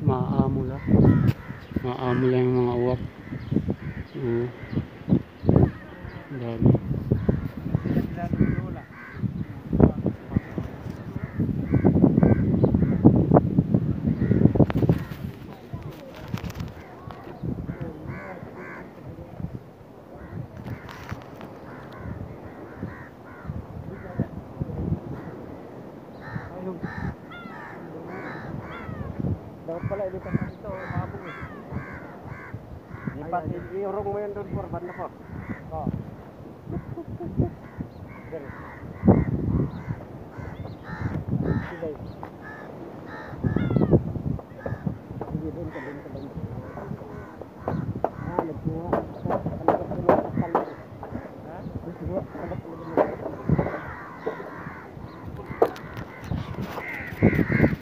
Maamula. Maamula yung mga uwak. Dami. Dapat pala ilipat na dito, mabong eh. Lipat, iurong mo yan doon por, banda por. Oo. Dari. Sige. Sige, doon ka banda. Nagkuha. Talaga sa mga takal. Ha? Nagkuha. Talaga sa mga takal.